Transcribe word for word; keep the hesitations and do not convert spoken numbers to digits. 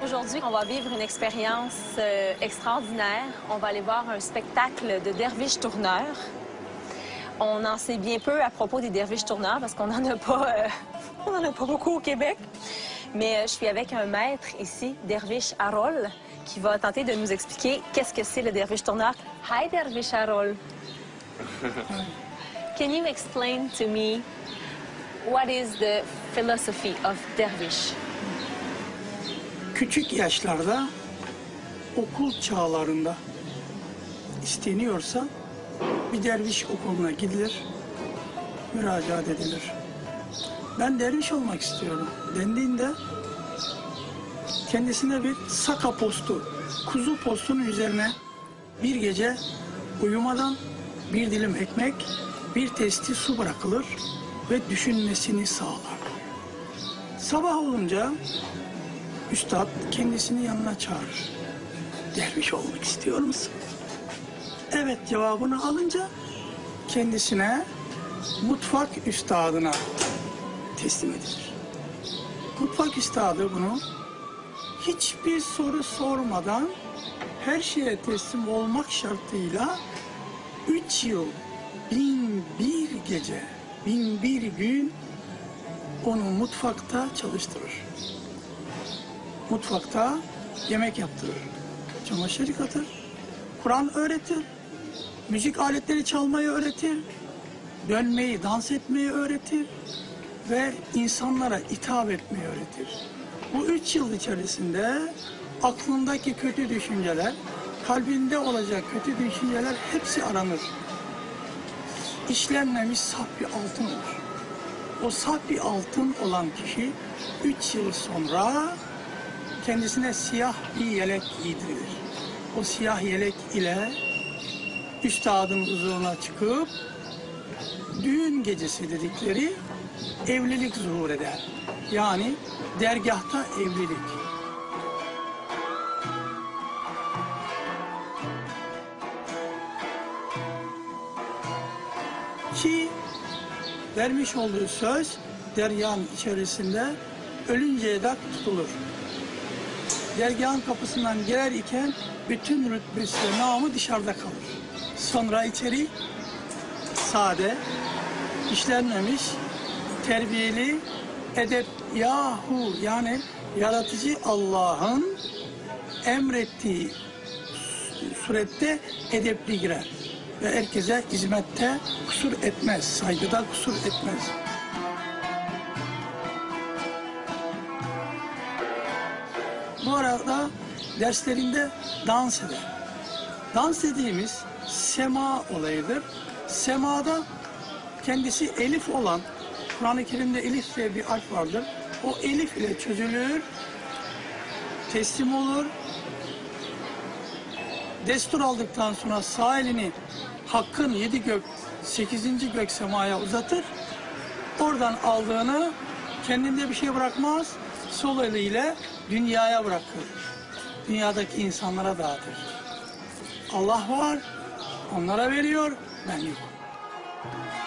Aujourd'hui, on va vivre une expérience euh, extraordinaire. On va aller voir un spectacle de derviches tourneurs. On en sait bien peu à propos des derviches tourneurs parce qu'on n'en a pas, euh, on en a pas beaucoup au Québec. Mais euh, je suis avec un maître ici, Dervish Arol, qui va tenter de nous expliquer qu'est-ce que c'est le derviche tourneur. Hi, Dervish Arol. Can you explain to me what is the philosophy of dervish? Küçük yaşlarda okul çağlarında isteniyorsa bir derviş okuluna gidilir, müracaat edilir. Ben derviş olmak istiyorum dendiğinde kendisine bir saka postu, kuzu postunun üzerine bir gece uyumadan bir dilim ekmek, bir testi su bırakılır ve düşünmesini sağlar. Sabah olunca üstad kendisini yanına çağırır. Derviş olmak istiyor musun? Evet cevabını alınca kendisine mutfak üstadına teslim edilir. Mutfak üstadı bunu hiçbir soru sormadan her şeye teslim olmak şartıyla üç yıl, bin bir gece, bin bir gün onu mutfakta çalıştırır. Mutfakta yemek yaptırır, çamaşır yıkatır, Kur'an öğretir, müzik aletleri çalmayı öğretir, dönmeyi, dans etmeyi öğretir ve insanlara hitap etmeyi öğretir. Bu üç yıl içerisinde aklındaki kötü düşünceler, kalbinde olacak kötü düşünceler hepsi aranır. İşlenmemiş saf bir altın olur. O saf bir altın olan kişi üç yıl sonra kendisine siyah bir yelek giydirilir. O siyah yelek ile üstadın huzuruna çıkıp düğün gecesi dedikleri evlilik zuhur eder. Yani dergahta evlilik. Ki vermiş olduğu söz dergahın içerisinde ölünceye dek tutulur. Dergahın kapısından girer iken bütün rütbesi ve namı dışarıda kalır. Sonra içeri sade, işlenmemiş, terbiyeli, edep yahu yani yaratıcı Allah'ın emrettiği surette edepli girer. Ve herkese hizmette kusur etmez, saygıda kusur etmez. Bu arada derslerinde dans eder. Dans dediğimiz sema olayıdır. Semada kendisi elif olan, Kur'an-ı Kerim'de elif diye bir harf vardır. O elif ile çözülür, teslim olur. Destur aldıktan sonra sağ elini Hakk'ın yedi gök, sekizinci gök semaya uzatır. Oradan aldığını kendinde bir şey bırakmaz, sol eliyle dünyaya bırakır. Dünyadaki insanlara dağıtır. Allah var, onlara veriyor, ben yokum.